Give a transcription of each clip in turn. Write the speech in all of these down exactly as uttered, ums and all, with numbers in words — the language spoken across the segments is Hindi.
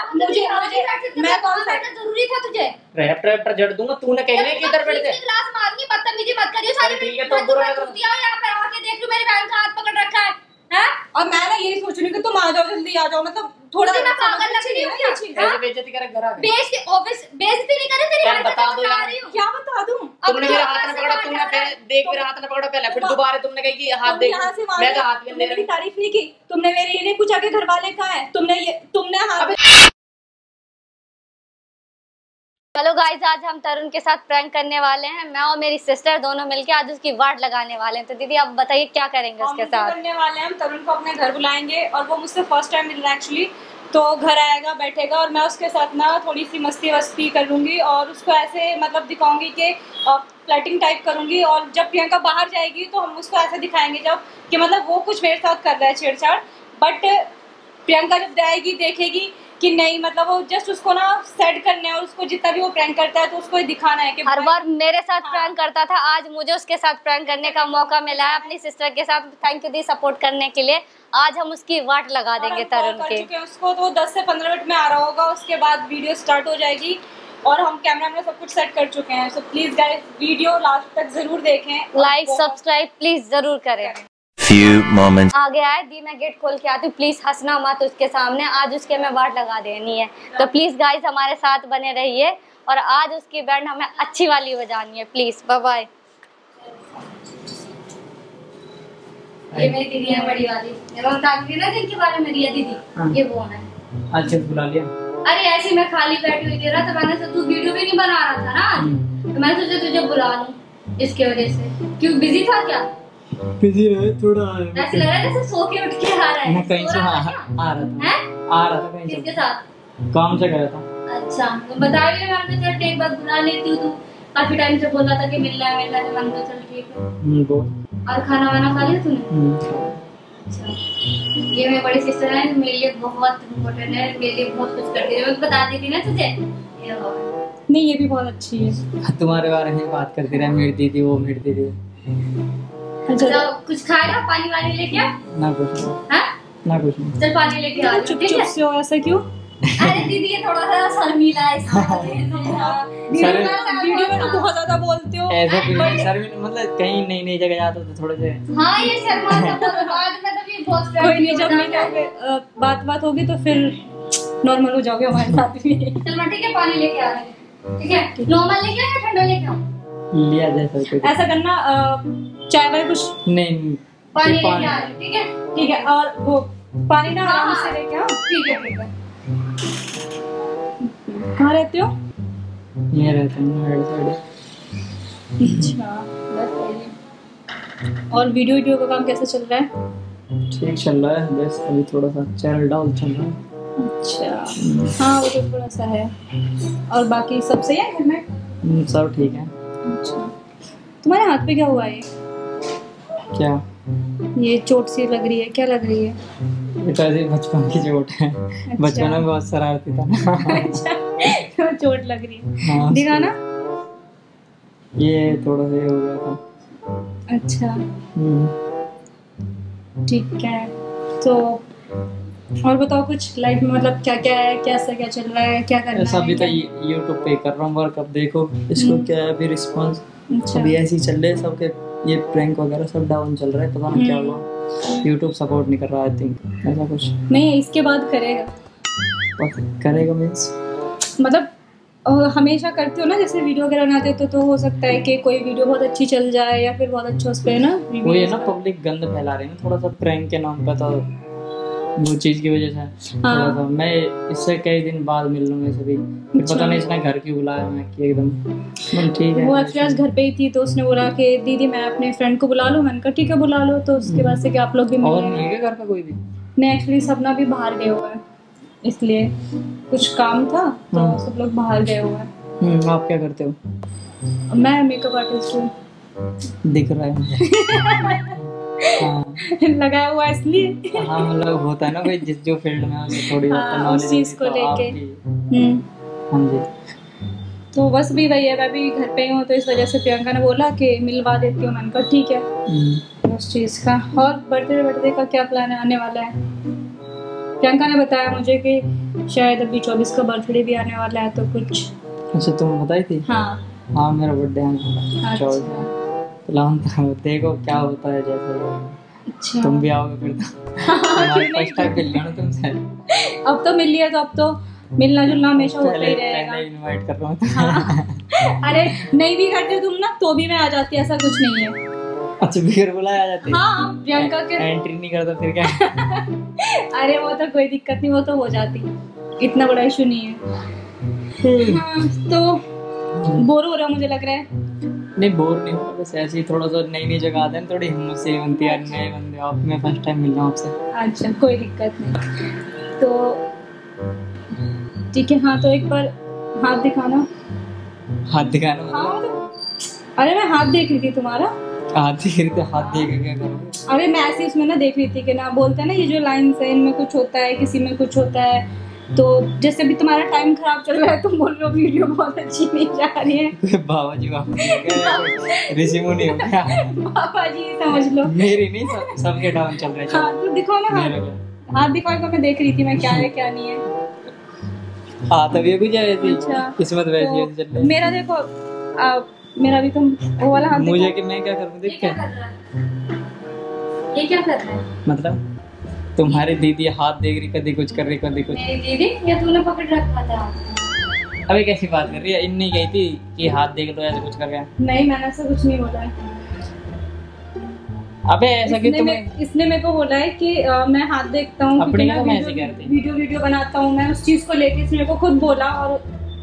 मुझे मुझे मैं कौन सा जरूरी था तुझे? रैप रैप पर जड़ दूंगा, तूने कहने कि इधर बैठ जा। क्लास मारूंगी, बदतमीजी मत करियो सारी। ठीक है तो बुरा लग दिया यहां पे आके देख लो मेरी बहन का हाथ पकड़ रखा है हैं। और मैं ना यही सोच रही हूं कि तुम आ जाओ, जल्दी आ जाओ, मतलब थोड़ा ना पागल लग रही हूं क्या? ऐसे बेइज्जती करे घर आ गए। बेइज्जती ऑफिस बेइज्जती नहीं करे तेरी, बता दो यार। क्या बता दूं? तुमने मेरे हाथ में पकड़ा, तुमने देख मेरे हाथ में पकड़ा पहले, फिर दोबारा तुमने कही कि हाथ देख, मैं तो हाथ में मेरी तारीफ नहीं की तुमने, मेरे ये नहीं पूछा कि घर वाले कहां है, तुमने ये तुमने हाथ। हेलो गाइस, आज हम तरुण के साथ प्रैंक करने वाले हैं। मैं और मेरी सिस्टर दोनों मिलके आज उसकी वाट लगाने वाले हैं। तो दीदी आप बताइए क्या करेंगे उसके साथ? करने वाले हैं हम तरुण को अपने घर बुलाएंगे और वो मुझसे फर्स्ट टाइम मिल रहा है एक्चुअली। तो घर आएगा, बैठेगा और मैं उसके साथ ना थोड़ी सी मस्ती वस्ती करूँगी और उसको ऐसे मतलब दिखाऊंगी कि फ्लर्टिंग टाइप करूँगी। और जब प्रियंका बाहर जाएगी तो हम उसको ऐसे दिखाएंगे जब कि मतलब वो कुछ मेरे साथ कर रहा है छेड़छाड़, बट प्रियंका जब जाएगी देखेगी कि नहीं, मतलब वो जस्ट उसको ना सेट करना है और उसको जितना भी वो प्रैंक करता है तो उसको दिखाना है कि हर बार मेरे साथ हाँ। प्रैंक करता था, आज मुझे उसके साथ प्रैंक करने का मौका मिला है अपनी सिस्टर के साथ। थैंक यू दी सपोर्ट करने के लिए। आज हम उसकी वाट लगा देंगे तरुण के। उसको तो दस से पंद्रह मिनट में आ रहा होगा, उसके बाद वीडियो स्टार्ट हो जाएगी और हम कैमरा में सब कुछ सेट कर चुके हैं। So please guys video last तक जरूर देखें, लाइक सब्सक्राइब प्लीज जरूर करें। Few moments. आगे आए दी, मैं गेट खोल के आती हूँ, प्लीज हंसना मत उसके सामने, आज उसके मैं वाट लगा देनी है। तो प्लीज गाइस हमारे साथ बने रहिए और आज उसकी बैंड हमें अच्छी वाली बजानी है। Please bye bye. ये मेरी दीदी है बड़ी वाली, ना जिनके बारे में रिया दीदी हाँ। ये वो है। अच्छा बुला लिया। अरे ऐसी मैं खाली बैठी हुई थी ना, तो मैंने सोचा तू वीडियो भी नहीं बना रहा था ना आज, तो मैंने सोचा तुझे बुला लूं इसके वजह से। क्यों बिजी था क्या? बिजी रहे थोड़ा, ऐसे लग रहा है जैसे सो के उठ के आ रहा है। मैं कहीं से आ, आ रहा था हैं? आ रहा था कहीं से। किसके साथ? काम से गया था। अच्छा तो बता भी मैंने चल एक बार बुला लेती हूँ, तू काफी टाइम से बोल रहा था कि मिलना है मिलना है, मन तो चल ठीक है। हम्म बोल। और खाना वाना खा लिया तूने? अच्छा ये मेरी बड़ी सिस्टर है, मेरे लिए बहुत इम्पोर्टेंट है, मेरे लिए बहुत कुछ करती है, मैं बता दी थी ना तुझे। नहीं ये भी बहुत अच्छी है। तुम्हारे बारे में बात करती रहे, मेरी दीदी वो मेरी दीदी। अच्छा कुछ खाएगा? पानी वानी लेके आ। ना कुछ हाँ? ना कुछ नहीं। चल पानी लेके आ। चुप चुप से हो ऐसा क्यों? अरे दीदी ये थोड़ा सा शर्मीला है वीडियो में तो बहुत ज्यादा बोलते हो ऐसा शर्मीला, मतलब कहीं नई नई जगह जाते तो थोड़े से हाँ ये शर्मा बाद में तो भी बहुत कोई नहीं, जब मिलोगे बात बात होगी तो फिर नॉर्मल हो जाओगे हमारे साथ भी। चल मैं ठीक है पानी लेके आ रही हूँ, ठीक है? नॉर्मल लेके आ या ठंडा लेके आऊँ? लिया जैसा ऐसा करना, चाय वाय कुछ नहीं, पानी लेके आ रही, ठीक है? ठीक है और वो पानी ना आराम से लेके आओ, ठीक है? ठीक है। कहाँ रहते हो? ये रहते हैं। अच्छा और वीडियो वीडियो का काम कैसा चल रहा है? ठीक चल रहा है, बस अभी थोड़ा सा चैनल डाउन चल रहा है। अच्छा हाँ वो तो थोड़ा सा है। और बाकी सब सही है घर में? सब ठीक है। अच्छा तुम्हारे हाथ पे क्या हुआ है? क्या? ये चोट सी लग रही है, क्या लग रही है? ये तो ऐसे बचपन की चोट है। अच्छा। बचपन में बहुत शरारती था ना। अच्छा तो चोट लग रही है। हाँ, दिखाना। ये थोड़ा सा हो गया था। अच्छा ठीक है। तो और बताओ कुछ लाइफ में, मतलब क्या क्या है, कैसा क्या चल रहा है, क्या कर रहा है? अभी तो यूट्यूब पे कर रहा हूँ वर्क, अब देखो इसको क्या है अभी रिस्पांस। अच्छा। अभी ऐसे ही चल रहे हैं सबके, ये प्रैंक वगैरह सब डाउन चल रहा है, पता नहीं क्या हुआ, यूट्यूब सपोर्ट नहीं कर रहा। आई थिंक ऐसा कुछ नहीं है, इसके बाद करेगा। करेगा मींस मतलब हमेशा करते हो ना, जैसे वीडियो वगैरह बनाते हो तो, तो हो सकता है कि कोई वीडियो बहुत अच्छी चल जाए या फिर बहुत अच्छा उस पे है ना। वो ये ना पब्लिक गंद फैला रही है ना थोड़ा सा प्रैंक के नाम पे, तो वो चीज की वजह से हाँ। थोड़ा सा मैं इससे कई दिन बाद मिल लूंगा सभी, फिर पता नहीं इसने घर क्यों बुलाया मैं कि एकदम ठीक है। वो एक्चुअली घर पे ही थी तो उसने बोला कि दीदी मैं अपने फ्रेंड को बुला लूं, मैंने कहा ठीक है बुला लो। तो उसके बाद से कि आप लोग भी और नहीं है घर पे कोई भी नहीं, एक्चुअली सपना भी बाहर गए हुए हैं, इसलिए कुछ काम था तो सब लोग बाहर गए हुए हैं। हम्म आप क्या करते हो? मैं मेकअप आर्टिस्ट हूँ। दिख रहा है मुझे। हाँ। लगाया हुआ इसलिए। हाँ मतलब होता है ना भाई जिस जो फील्ड में है थोड़ी हाँ, उस चीज को लेके। हाँ जी। तो बस भी वही है, मैं भी घर पे ही हूँ तो इस वजह से प्रियंका ने बोला कि मिलवा देती हूँ, मैंने कहा ठीक है उस चीज का। और बर्थडे बर्थडे का क्या प्लान है, आने वाला है? प्रियंका ने बताया मुझे कि शायद अभी चौबीस का बर्थडे भी आने वाला है, तो कुछ। अच्छा तुम बताई थी? हाँ हाँ मेरा बर्थडे आने वाला चौबीस। प्लान था, देखो क्या होता है जैसे। अच्छा तुम भी आओगे फिर तो हमारी फर्स्ट टाइम मिल लिया ना तुमसे। अब तो मिल लिया तो अब तो मिलना जुलना हमेशा होता ही रहेगा। पहले इनवाइट कर रहा हूँ। हाँ। अरे नहीं भी करते तुम ना तो भी मैं आ जाती, ऐसा कुछ नहीं है। अच्छा फिर बुलाया आ जाते? हाँ प्रियंका के एंट्री नहीं करता फिर क्या? अरे वो तो कोई दिक्कत नहीं, वो तो हो जाती, इतना बड़ा इशू नहीं है। हाँ, तो बोर हो रहा मुझे लग रहा है। नहीं बोर नहीं हुआ, बस ऐसे ही थोड़ा सा नई नई जगह आते हैं, थोड़ी हिम्मत से बनती है। नए बंदे आप, मैं फर्स्ट टाइम मिल रहा हूँ आपसे। अच्छा कोई दिक्कत नहीं, तो ठीक है। हाँ तो एक बार हाथ दिखाना। हाथ दिखाना मतलब? हाँ तो अरे मैं हाथ देख रही थी तुम्हारा। हाथ देख रही थी? हाथ देख के क्या करोगे? अरे मैं ऐसे उसमें ना देख रही थी कि ना बोलते हैं ना ये जो लाइन्स है इनमें कुछ होता है, किसी में कुछ होता है। तो जैसे भी तुम्हारा टाइम खराब चल रहा है, तुम बोल रहे हो वीडियो बहुत अच्छी नहीं जा रही है। बाबा जी बाबा ऋषि मुनि हो क्या? बाबा जी समझ लो। मेरी नहीं, सब सबके डाउन चल रहे हैं। हाँ तो दिखाओ ना हाथ। हाथ दिखाओ तो मैं देख रही थी मैं क्या है क्या नहीं है। हाँ तभी कुछ ऐसी अच्छा, किस्मत वैसी तो चल रही है। मेरा देखो आ, मेरा भी तुम वो वाला हाथ मुझे दिखाओ। कि मैं क्या करूँ? देख क्या ये क्या कर रहा है? मतलब तुम्हारी दीदी हाथ देख रही, कभी कुछ कर रही, कभी कुछ। मेरी दीदी या तूने पकड़ रखा था? अबे कैसी बात कर रही है? इन्हीं गई थी कि हाथ देख लो, ऐसा कुछ कर गया। नहीं मैंने ऐसा कुछ नहीं बोला है। अबे ऐसा कि इसने, तुम्हें मे, इसने मेरे को बोला है कि आ, मैं हाथ देखता हूँ अपने क्योंकि को मैं मैं ऐसे वीडियो, कहती। वीडियो वीडियो बनाता हूँ मैं उस चीज को लेके। इसने मेरे को खुद बोला और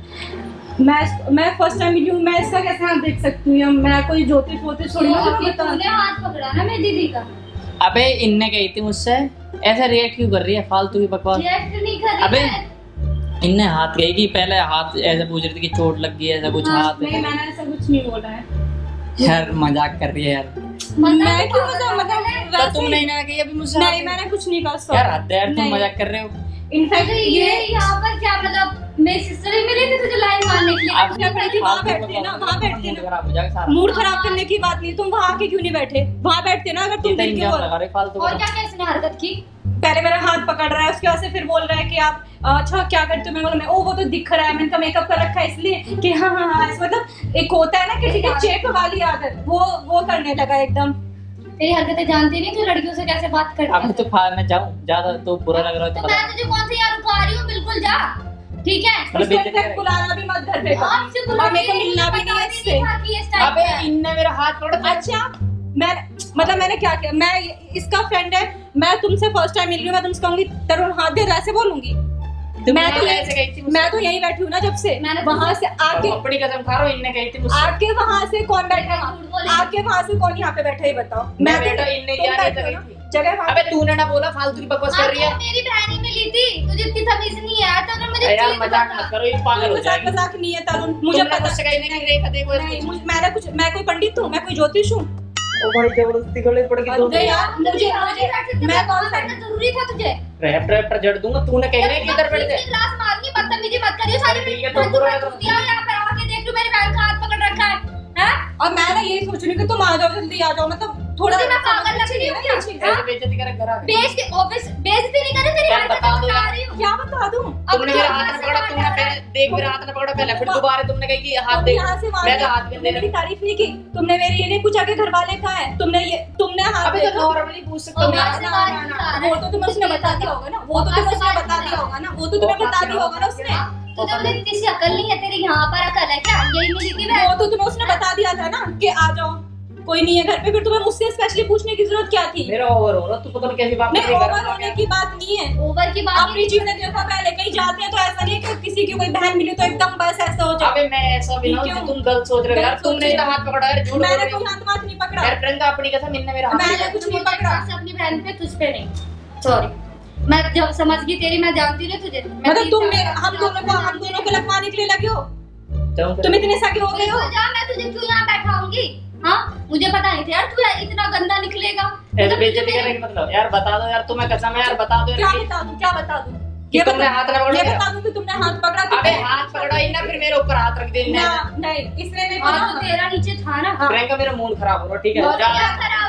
मैं मैं फर्स्ट टाइम मिली हूँ, मैं इसका कैसे हाथ देख सकती हूँ? या मैं कोई ज्योतिष वोतिष थोड़ी ना अभी बता। तूने हाथ पकड़ा ना मेरी दीदी का। अबे इनने कही थी मुझसे, ऐसा रिएक्ट क्यों कर रही है फालतू की बकवास? रिएक्ट नहीं कर रही अबे है। इनने हाथ कही कि पहले हाथ ऐसे पूछ रही थी कि चोट लग गई, ऐसा कुछ हाँ, हाथ। नहीं मैंने ऐसा कुछ नहीं बोला है यार मजाक कर रही है यार। मैं क्यों मजाक मतलब तो वैसे तुम ही- नहीं ना कही अभी मुझसे? नहीं मैंने कुछ नहीं कहा। यार हद है यार, तुम नहीं। मजाक कर रहे हो। इनफैक्ट तो ये यहाँ पर क्या मतलब मेरी सिस्टर ही मिली थी तुझे लाइन मारने के लिए? आप क्या करी थी? वहाँ बैठते ना, वहाँ बैठते ना। खराब हो जाएगा सारा। मूड खराब करने की बात नहीं, तुम वहाँ आके क्यों नहीं बैठे? वहाँ बैठते ना अगर तुम ये तो दिल के इल्जाम बोल। लगा रहे फालतू और का। क्या क्या इसने हरकत की? पहले मेरा हाथ पकड़ रहा है, उसके बाद से फिर बोल रहा है कि आप अच्छा क्या करते हो? मैं बोला मैं ओ वो तो दिख रहा है, मैंने कहा मेकअप कर रखा है इसलिए कि हाँ हाँ हाँ ऐसे मतलब एक होता है ना कि ठीक है चेप वाली आदत, वो वो करने लगा एकदम। तेरी हरकतें जानती नहीं तू लड़कियों से कैसे बात करती अब है? तो फा मैं जाऊँ ज्यादा तो बुरा लग रहा है तो तो मैं पता। तुझे कौन सी यार रुका रही हूँ? बिल्कुल जा, ठीक है? मतलब इसको बेइज्जती इनफैक्ट करेगी। बुलाना भी मत घर पे का। आपसे बुला और मेरे को मिलना भी नहीं है इससे। अबे इनने मेरा हाथ पकड़ा था। अच्छा मैं मतलब मैंने क्या किया? मैं इसका फ्रेंड है, मैं तुमसे फर्स्ट टाइम मिल रही हूँ, मैं तुमसे कहूंगी तरुण हाथ दे, ऐसे बोलूंगी? तुम मैं तो ऐसे कही थी मुझसे। मैं तो यहीं बैठी हूँ ना जब से। मैंने वहाँ से आके अपनी कसम खा रहा हूँ, इनने कही थी मुझसे। आके वहाँ से कौन बैठा? झूठ बोले। आके वहाँ से कौन यहाँ पे बैठा है बताओ? मैं तो- बैठा, इनने तुम यार बैठे ऐसे हो कही ना? थी। जगह वहाँ अबे तूने ना बोला फालतू की बकवास कर रही है। आपको मेरी बहन ही मिली थी, तुझे इतनी तमीज नहीं है तो अगर मुझे यार चीज मजाक बता। मत करो, ये पागल हो मजाक जाएगी। मजाक नहीं है तरुण, मुझे तुमने पता मुझसे कही नहीं कि रेखा देखो नहीं, मुझे मैंने कुछ मैं कोई पंडित हूँ? मैं कोई ज्योतिष हूँ? ओ भाई जबरदस्ती गले पड़ गई तो अरे यार मुझे मुझे मैं कौन सा बैठना जरूरी था तुझे? रैप रैप पर जड़ दूंगा। तूने कही नहीं कि इधर बैठ जा। क्लास मारूंगी, बदतमीजी मत करियो सारी। ठीक है, तो बुरा है तो- यहाँ पर आके देख लो मेरे बहन का हाथ पकड़ रखा है, हैं? और मैं ना यही सोच रही हूँ कि तुम आ जाओ, जल्दी आ जाओ, मतलब थोड़ा मुझे मैं पागल लग रही हूँ क्या? ऐसे बेइज्जती करे घर आ गए। बेइज्जती ऑफिस बेइज्जती नहीं करे तेरी यार हरकतें बता दो बता यार। रही हूँ। क्या बता दूँ? तुमने मेरा हाथ न पकड़ा, तुमने पहले देख मेरा हाथ न पकड़ा पहले, फिर दोबारा तुमने कही कि हाथ तुम देख। यहाँ से वहाँ मैं तो गए, हाथ भी तुमने दे मेरी तारीफ नहीं की, तुमने मेरी ये नहीं पूछा कि घर वाले कहाँ हैं, तुमने ये तुमने हाथ अबे तो देखा? नॉर्मली पूछ सकते हो और यार। बात से बात नहीं कर रहे। वो तो तुम्हें उसने बता दिया होगा ना, वो तो तुम्हें उसने बता दिया होगा ना, वो तो तुम्हें बता दिया होगा ना उसने। तुझे बोले इतनी सी अकल नहीं है तेरी, यहाँ पर अकल है क्या? यही मिली थी मैं। वो तो तुम्हें उसने बता दिया था ना कि आ जाओ, कोई नहीं है घर पे, फिर तुम्हें मुझसे स्पेशली पूछने की जरूरत क्या थी? मेरा ओवर हो रहा, तू पता नहीं कैसी बात कर नहीं रही है। ओवर होने की बात नहीं है, ओवर की बात अपनी चीजें देखो। पहले कहीं जाते हैं तो ऐसा नहीं है कि किसी की कोई बहन मिली तो एकदम बस ऐसा हो जाए। अबे मैं ऐसा भी ना हूं कि तुम गलत सोच रहे हो यार। गलत सोच तुमने ही तो रहे हो। हाथ पकड़ा यार, झूठ बोल मैंने रही हो। कोई हाथ वाथ नहीं पकड़ा। यार प्रियंका अपनी कसम, इनने मेरा हाथ मैंने पकड़ा। कुछ नहीं मुझे पकड़ा। से अपनी बहन पे तुझ पे नहीं, सॉरी। मैं जब समझ गई तेरी, मैं जानती नहीं तुझे। मैं मतलब तीन तुम साल मेरे- से हम दोनों को हम दोनों को लगवाने के लिए लगे हो? जाऊं फिर? तुम इतने सगे हो गए हो? बिल्कुल जा, मैं तुझे क्यों यहाँ बैठाऊंगी? हाँ मुझे पता नहीं था यार तू इतना गंदा निकलेगा। ऐसे मतलब बेइज्जती तुझे करने की मतलब यार बता दो यार, तुम्हें कसम है यार, बता दो क्या यार। बता दूं? क्या बता दूं? कि ये तुमने बता- हाथ ना पकड़ा ये क्या? बता दूं कि तुमने हाथ पकड़ा कि अबे नहीं? हाथ पकड़ा ही ना, फिर मेरे ऊपर हाथ रख दे इनने। ना, नहीं इसने नहीं हाथ पकड़ा। तो तेरा नीचे था ना। हाँ। प्रियंका मेरा मूड खराब हो रहा, ठीक है और जा। क्या खराब हो रहा है?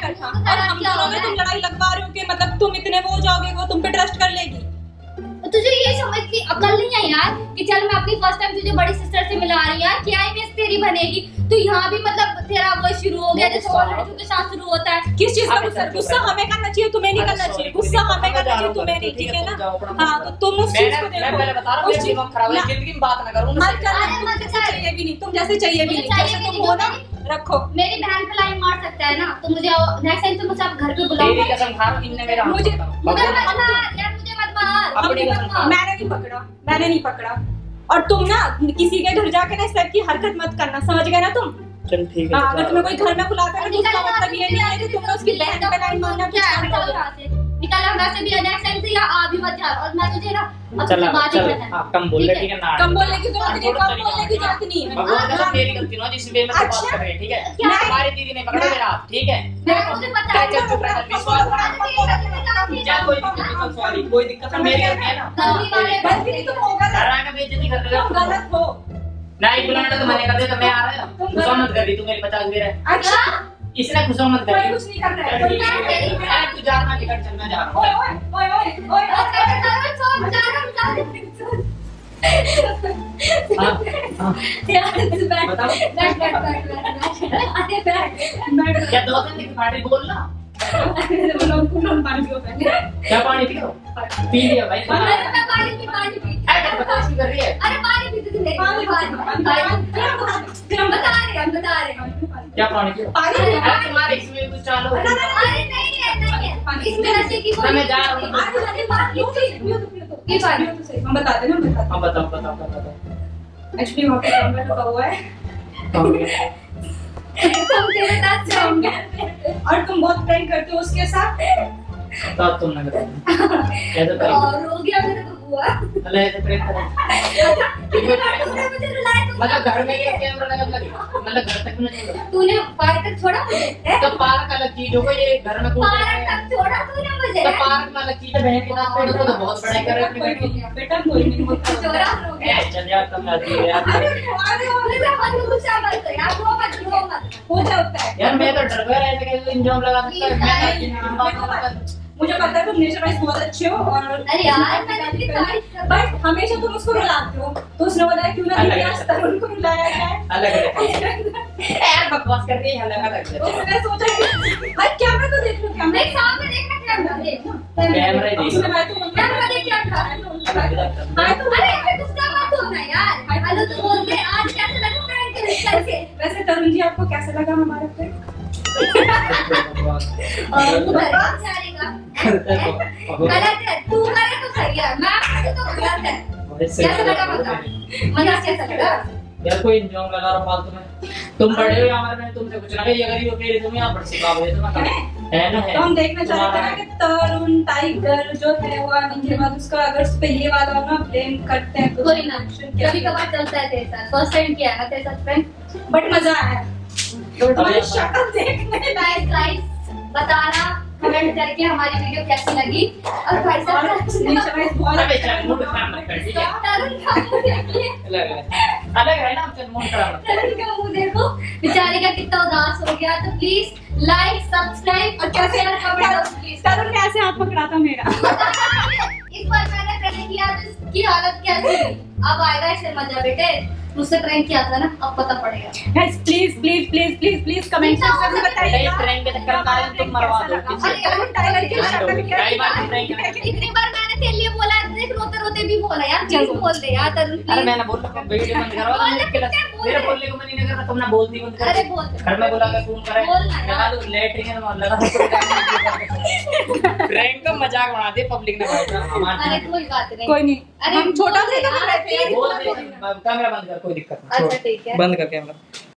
कर था, और हम दोनों में तुम लड़ाई लगवा रहे हो कि मतलब तुम इतने वो हो जाओगे, वो तुम पे ट्रस्ट कर लेगी। तुझे ये समझ की अकल नहीं है यार कि चल मैं अपनी फर्स्ट टाइम तुझे बड़ी सिस्टर से मिला रही यार, क्या इमेज तेरी बनेगी? तो यहाँ भी मतलब तेरा वो शुरू हो गया जैसे और लड़कियों के साथ शुरू होता है। किस चीज का गुस्सा? गुस्सा हमें करना चाहिए, तुम्हें नहीं करना चाहिए। गुस्सा हमें करना चाहिए, तुम्हें नहीं, ठीक है ना? हाँ, तो तुम उस चीज को देखो। मैं पहले बता रहा हूँ, दिमाग खराब है, जिंदगी में बात ना करूँ। मत करना, तुम जैसे चाहिए भी नहीं, तुम जैसे चाहिए भी नहीं, जैसे तुम हो ना रखो। मेरी बहन पे लाइन मार सकता है ना, तो मुझे नेक्स्ट टाइम तुम मुझे आप घर पे बुलाओ। तेरी कसम खा रहा हूँ, इनने मेरा मुझे मुझे मत मार यार, मुझे मत मार। अपनी कसम खा। मैंने नहीं पकड़ा, मैंने नहीं पकड़ा। और तुम ना किसी के घर जाके ना इस टाइप की हरकत मत करना, समझ गए ना तुम? चल ठीक है। अगर तुम्हें कोई घर में बुलाता है तो उसका मतलब ये नहीं है कि तुमने उसकी बहन पे लाइन मारना। क्या है? निकल यहाँ से, निकल यहाँ से भी नेक्स्ट टाइम से या आ भी मत जा। और मैं तुझे ना अब चल तुझसे बात ही चल करना है। हाँ, कम बोल ले, ठीक है ना? कम बोलने की जरूरत नहीं, कम बोलने की जरूरत नहीं है। भगवान कसम मेरी गलती ना, जिस वे में बात कर रहे हैं, ठीक है? क्या? हमारी दीदी ने पकड़ा मेरा हाथ, ठीक है? मैं मुझे पता है। चल चुप रह, विश्वास चल, कोई दिक्कत नहीं, सॉरी, कोई दिक्कत नहीं, मेरी गलती है ना। गलती वाले गलती नहीं, तुम हो गलत, घर आके बेइज्जती कर रहे तुम हो। गलत हो। नहीं बुलाना तो मैंने कर दिया, तो मैं आ रहा हूँ। खुशा मत कर रही तू, मेरी पचास भी रहे। अच्छा, इसने खुशा मत कर कोई रही। कुछ नहीं कर रहा है। चल ठीक है, अरे तू जा रहा, टिकट चल, मैं जा रहा ओए हूँ। ओए ओए ओए ओए हाँ हाँ, बताओ। क्या दो दिन की पार्टी बोल ना? क्या पानी पियो? पी लिया भाई। अरे बता की कर रही है। क्या पानी पियो? अरे तुम्हारे इसमें कुछ चालू है? मैं जा रहा हूँ। हम बताते ना, बताते। हाँ बताओ बताओ बताओ। एक्चुअली वहाँ पे कैमरा लगा हुआ है और तुम बहुत प्रैंक करते हो उसके साथ। तब तुम ना करो ऐसे करो। और हो गया मेरे को हुआ। अरे ऐसे प्रैंक करो। मतलब घर में ये कैमरा लगा लगा, मतलब घर तक नहीं छोड़ा। तूने पार्क तक छोड़ा मुझे? तो पार्क अलग चीज हो गई, ये घर में कौन पार्क तक छोड़ा तूने मुझे? तो पार्क में अलग चीज है, बहन के साथ तो तो बहुत बड़ाई कर रहे अपनी बेटी की। बेटा कोई नहीं होता। छोड़ा हो गया। ए चल यार, कम आती है यार। अरे अरे मुझे मत गुस्सा मत कर यार, रो मत रो मत। हो जाता है यार मैं तो डर गया ऐसे कैसे इंजाम लगा सकता है। मैं मुझे पता है तुम नेचर वाइज बहुत अच्छे हो। और अरे यार मैंने तेरी तारीफ कर, बट हमेशा तुम उसको रुलाते हो, तो उसने बोला क्यों ना दीदी आज तरुण को रुलाया जाए। अलग अलग यार बकवास कर रही है, अलग अलग। उसने सोचा कि भाई कैमरा तो देख लो, कैमरा देख सामने देखना, कैमरा देख कैमरा ही देख। उसने मैं तो कैमरा देख क्या कर रहा है? हाँ तो अरे अरे गुस्सा मत होना यार। हेलो तो बोल दे आज कैसे लगा प्रैंक करके। वैसे तरुण जी आपको कैसा लगा हमारा प्रैंक? और उधर जाएगा गलत है, तू करे तो सही है, मैं करे तो गलत है। कैसा लगा बता, मजाक कैसा लगा? यार कोई इंजाम लगा रहा फालतू में। तुम बड़े हो हमारे में, तुमसे कुछ ना कही, अगर ये फिर तुम यहाँ पर सिखा हुए तुम है ना है। तो हम देखना चाहते हैं कि तरुण टाइगर जो है वो आने के बाद उसका अगर उस पे ये वाला ना ब्लेम करते हैं तो कोई ना, कभी कभार चलता है तेरे साथ। फर्स्ट टाइम किया है ना तेरे साथ प्रैंक, बट मजा आया। तुम्हारी शक्ल देखने गाइस गाइस बताना कमेंट करके हमारी वीडियो कैसी लगी। और भाई साहब नेचर वाइज बहुत अबे चल मूड खराब मत कर, ठीक है? तरुण का मुंह देखिए, अलग अलग अलग है ना, चल मूड खराब मत कर। तरुण का मुंह देखो, बेचारे का कितना उदास हो गया। तो प्लीज लाइक सब्सक्राइब और कैसे यार कमेंट प्लीज। तरुण ने ऐसे हाथ पकड़ा था मेरा। इस बार मैंने प्रैंक किया तो इसकी हालत कैसी हुई? अब आएगा इसे मजा बेटे, मुझसे प्रैंक किया था ना, अब पता पड़ेगा। Guys please please please please please comment section में नहीं बताइए ट्रेन के चक्कर में आए तुम मरवा दो किसी अरे यार टाइगर की शक्ल कई बार ट्रेन के। इतनी बार मैंने तेरे लिए बोला है, देख रोते रोते भी बोला यार, प्लीज बोल दे यार तरुण अरे प्लीज। मैंने बोला वीडियो बंद करवा मेरे क्लास मेरे बोलने को मन नहीं कर रहा, तुमने बोल दी बंद कर। अरे बोल दे। घर में बुला के फोन करे बोल ना लगा दो लेटरिन में लगा प्रैंक का मजाक बना दे पब्लिक ने भाई अरे हमारे। कोई बात नहीं, कोई नहीं, अरे हम छोटा से बोल दे तो यार, रहते हैं। please बोल बोल दे दे। कैमरा बंद कर, कोई दिक्कत नहीं, अच्छा छोड़। ठीक है। बंद कर कैमरा।